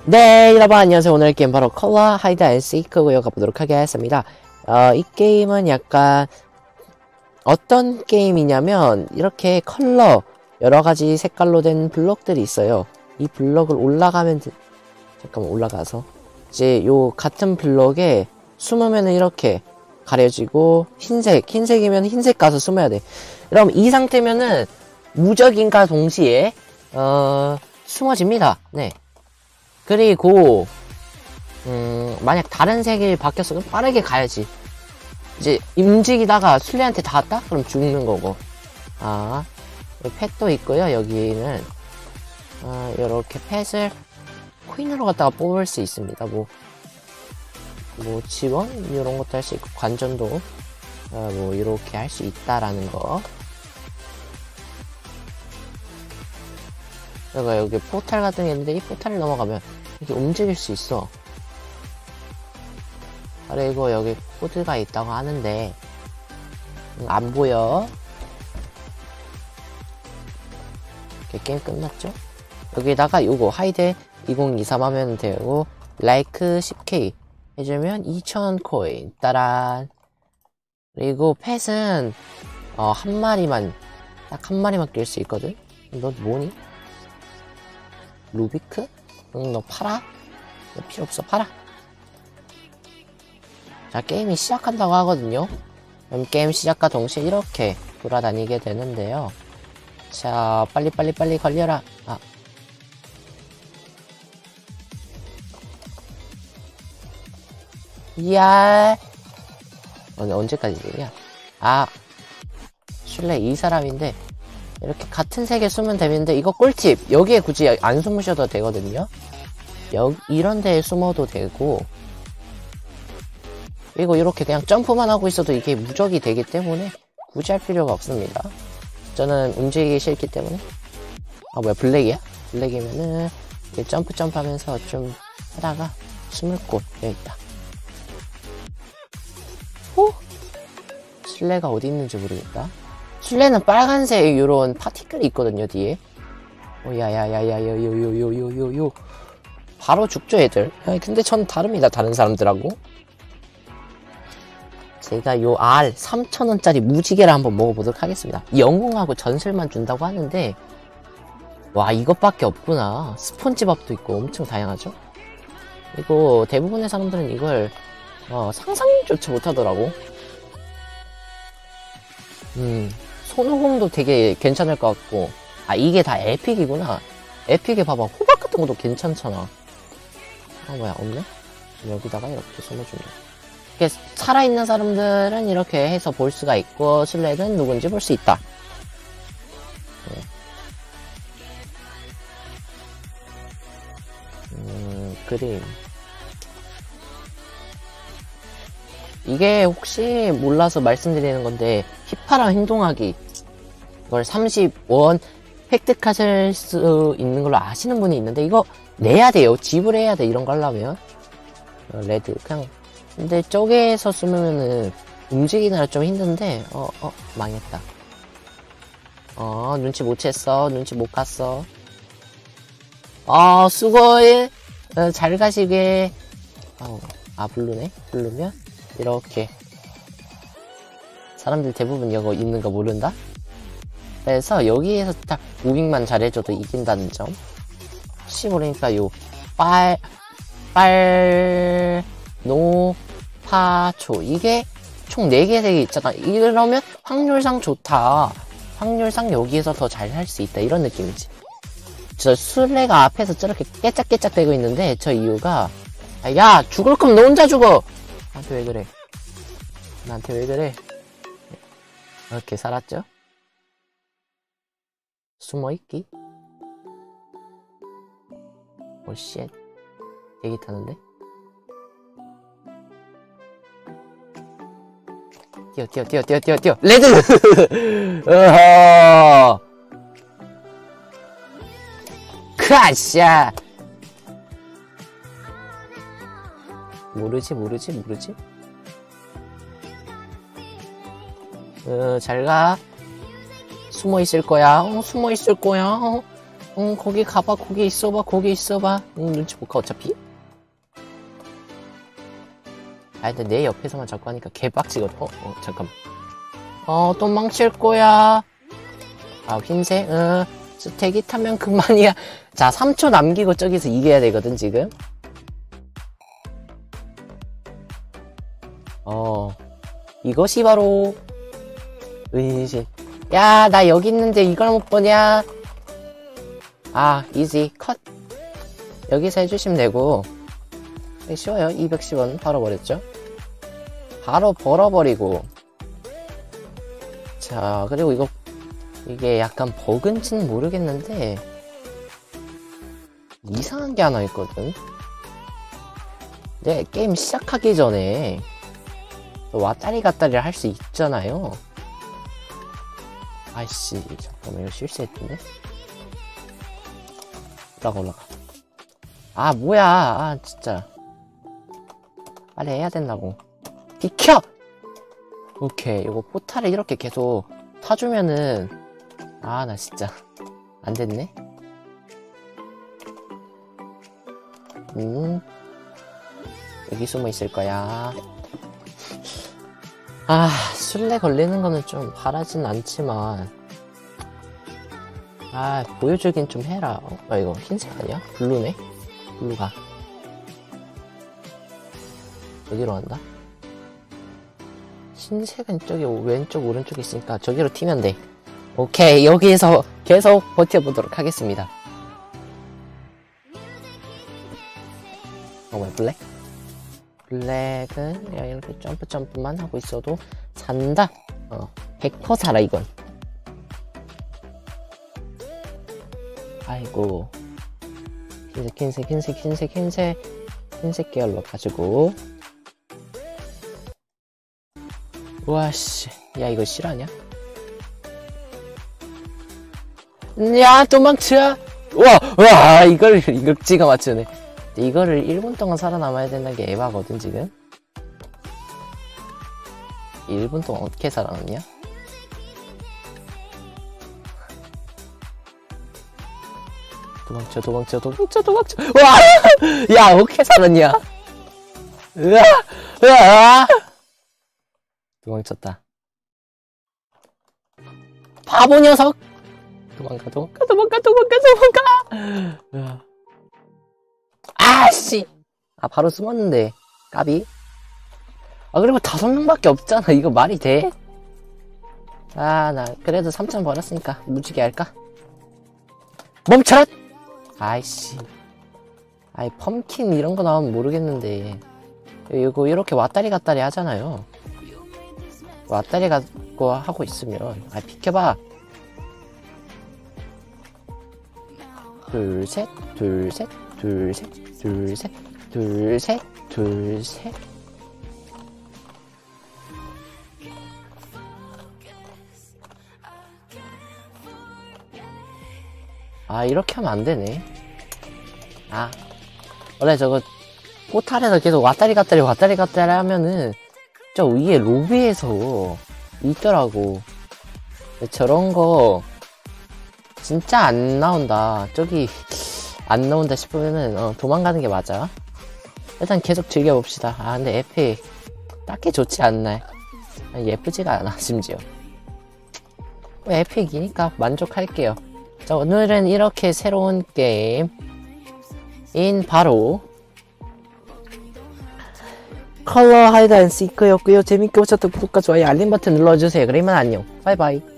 네, 여러분 안녕하세요. 오늘 게임 바로 컬러 하이드 앤 시크 이어가 보도록 하겠습니다. 이 게임은 약간 어떤 게임이냐면 이렇게 컬러 여러가지 색깔로 된 블럭들이 있어요. 이 블럭을 올라가면 잠깐만 올라가서 이제 요 같은 블럭에 숨으면은 이렇게 가려지고 흰색이면 흰색 가서 숨어야 돼. 여러분 이 상태면은 무적인과 동시에 숨어집니다. 네. 그리고 만약 다른 색이 바뀌었어 그럼 빠르게 가야지. 이제 움직이다가 술래한테 닿았다? 그럼 죽는 거고. 펫도 있고요. 여기는 요렇게 펫을 코인으로 갖다가 뽑을 수 있습니다. 뭐 지원 이런 것도 할 수 있고 관전도 뭐 이렇게 할 수 있다라는 거. 그리고 여기 포탈 같은 게 있는데 이 포탈을 넘어가면 이렇게 움직일 수 있어. 그리고 여기 코드가 있다고 하는데 안 보여. 이렇게 게임 끝났죠? 여기다가 요거 하이드 2023 하면 되고 라이크 10k 해주면 2000코인 따란. 그리고 펫은 한 마리만 딱 한 마리만 낄 수 있거든. 너 뭐니? 루비크? 응, 너 팔아? 너 필요 없어, 팔아. 자, 게임이 시작한다고 하거든요. 그럼 게임 시작과 동시에 이렇게 돌아다니게 되는데요. 자, 빨리 걸려라. 이야. 언제까지 되냐? 술래 이 사람인데 이렇게 같은 색에 숨으면 되는데 이거 꿀팁. 여기에 굳이 안 숨으셔도 되거든요. 이런 데에 숨어도 되고, 그리고 이렇게 그냥 점프만 하고 있어도 이게 무적이 되기 때문에 굳이 할 필요가 없습니다. 저는 움직이기 싫기 때문에. 뭐야, 블랙이야? 블랙이면은 점프 하면서 좀 하다가 숨을 곳 여기 있다. 술래가 어디 있는지 모르겠다. 술래는 빨간색 요런 파티클이 있거든요, 뒤에. 야야야야야요요요요요요. 바로 죽죠, 애들. 근데 전 다릅니다, 다른 사람들하고. 제가 요 R 3,000원짜리 무지개를 한번 먹어보도록 하겠습니다. 영웅하고 전설만 준다고 하는데, 와, 이것밖에 없구나. 스폰지밥도 있고 엄청 다양하죠? 그리고 대부분의 사람들은 이걸 상상조차 못하더라고. 손오공도 되게 괜찮을 것 같고. 이게 다 에픽이구나. 에픽에 봐봐, 호박 같은 것도 괜찮잖아. 뭐야, 없네? 여기다가 이렇게 숨어준다. 이렇게 살아있는 사람들은 이렇게 해서 볼 수가 있고, 술래는 누군지 볼 수 있다. 그림. 이게 혹시 몰라서 말씀드리는 건데, 휘파람 행동하기. 이걸 30원 획득하실 수 있는 걸로 아시는 분이 있는데, 이거 내야 돼요. 지불해야 돼. 이런 거 하려면. 레드. 그냥. 근데 저기에서 쓰면은 움직이느라 좀 힘든데, 망했다. 눈치 못 챘어. 눈치 못 갔어. 수고해. 잘 가시게. 블루네? 블루면? 이렇게. 사람들 대부분 이거 있는 거 모른다? 그래서 여기에서 딱 무빙만 잘해줘도 이긴다는 점. 혹시 모르니까 요 노, 파, 초. 이게 총 4개 색이 있잖아. 이러면 확률상 좋다. 확률상 여기에서 더 잘 할 수 있다. 이런 느낌이지. 저 술래가 앞에서 저렇게 깨짝깨짝 대고 있는데 저 이유가 야, 죽을 거면 너 혼자 죽어. 나한테 왜 그래? 나한테 왜 그래? 이렇게 살았죠? 숨어있기? 쉣. 대기 타는데? 뛰어. 레드! 어허! 크아샤! 모르지? 잘 가. 숨어 있을 거야. 응, 거기 가봐. 거기 있어봐. 거기 있어봐. 응, 눈치 못 가, 어차피. 아, 근데 내 옆에서만 자꾸 하니까 개빡치거든. 잠깐만. 또 망칠 거야. 아, 흰색, 스택이 타면 그만이야. 자, 3초 남기고 저기서 이겨야 되거든, 지금. 이것이 바로, 은신. 야, 나 여기 있는데 이걸 못 보냐? 아, 이지, 컷. 여기서 해주시면 되고. 쉬워요. 210원 벌어버렸죠? 바로 벌어버리고. 자, 그리고 이게 약간 버그인지는 모르겠는데, 이상한 게 하나 있거든? 네, 게임 시작하기 전에, 왔다리 갔다리를 할 수 있잖아요. 아이씨, 잠깐만, 이거 실수했던데? 올라가. 아, 뭐야. 아, 진짜. 빨리 해야 된다고. 비켜! 오케이. 이거 포탈을 이렇게 계속 타주면은, 아, 나 진짜. 안 됐네? 여기 숨어 있을 거야. 아, 술래 걸리는 거는 좀 바라진 않지만, 아, 보여주긴 좀 해라. 이거 흰색 아니야? 블루네? 블루가. 어디로 간다? 흰색은 저기 왼쪽, 오른쪽에 있으니까 저기로 튀면 돼. 오케이, 여기에서 계속 버텨보도록 하겠습니다. 뭐야, 블랙? 블랙은 그냥 이렇게 점프만 하고 있어도 산다. 100% 살아, 이건. 아이고. 흰색 계열로 가지고. 우와씨. 야, 이거 실화냐? 야, 도망쳐! 와, 이걸 찍어 맞추네. 이거를 1분 동안 살아남아야 된다는 게 에바거든, 지금. 1분 동안 어떻게 살아남냐? 도망쳐. 와! 야, 어떻게 살았냐? 으아! 도망쳤다. 바보 녀석! 도망가. 아씨! 아, 바로 숨었는데. 까비? 아, 그리고 5명밖에 없잖아. 이거 말이 돼? 아, 나 그래도 3,000 벌었으니까 무지개 할까? 멈춰라! 아이씨. 아이, 펌킨 이런 거 나오면 모르겠는데. 이거 이렇게 왔다리 갔다리 하잖아요. 왔다리 가고 하고 있으면. 아, 비켜봐. 둘, 셋. 아, 이렇게 하면 안 되네. 아, 원래 저거 포탈에서 계속 왔다리 갔다리 하면은 저 위에 로비에서 있더라고. 저런 거 진짜 안 나온다. 저기 안 나온다 싶으면은 도망가는 게 맞아. 일단 계속 즐겨봅시다. 아, 근데 에픽 딱히 좋지 않네. 예쁘지가 않아, 심지어. 에픽이니까 만족할게요. 자, 오늘은 이렇게 새로운 게임인 바로 컬러 하이드 앤 시크였고요. 재밌게 보셨던 구독과 좋아요, 알림 버튼 눌러주세요. 그러면 안녕. 바이바이.